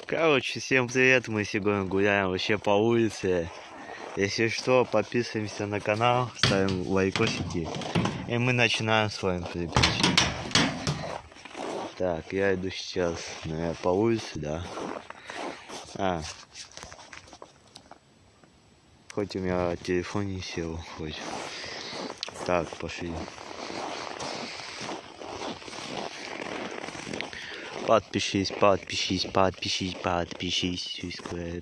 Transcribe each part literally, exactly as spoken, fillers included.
Короче, всем привет, мы сегодня гуляем вообще по улице. Если что, подписываемся на канал, ставим лайкосики, и мы начинаем с вами приключения. Так, я иду сейчас, наверное, по улице, да. А. Хоть у меня телефон не сел, хоть. Так, пошли. Подпишись, подпишись, подпишись, подпишись, subscribe.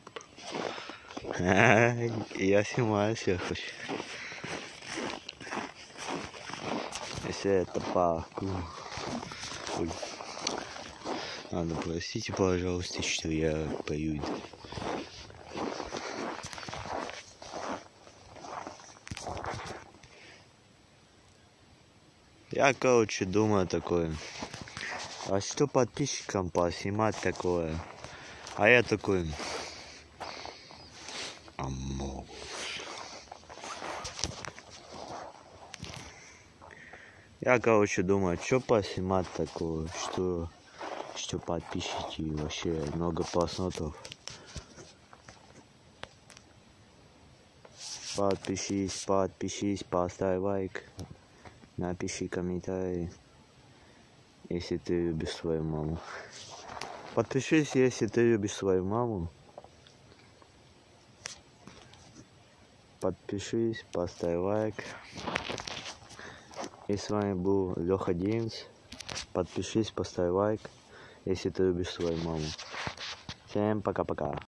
Я снимаю всех. Если это паку. Ой. Ладно, простите, пожалуйста, что я пою. Я, короче, думаю такое. А что подписчикам поснимать такое? А я такой... Амогус. Я, короче, думаю, что поснимать такое, что... Что подписчики вообще много просмотров. Подпишись, подпишись, поставь лайк. Напиши комментарий, если ты любишь свою маму. Подпишись, если ты любишь свою маму. Подпишись, поставь лайк. И с вами был Леха Геймс. Подпишись, поставь лайк, если ты любишь свою маму. Всем пока-пока.